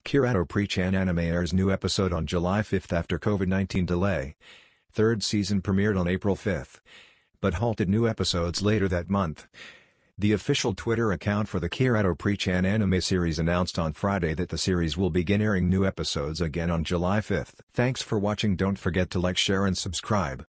Kiratto Pri anime airs new episode on July 5 after COVID-19 delay. Third season premiered on April 5, but halted new episodes later that month. The official Twitter account for the Kiratto Pri anime series announced on Friday that the series will begin airing new episodes again on July 5. Thanks for watching. Don't forget to like, share and subscribe.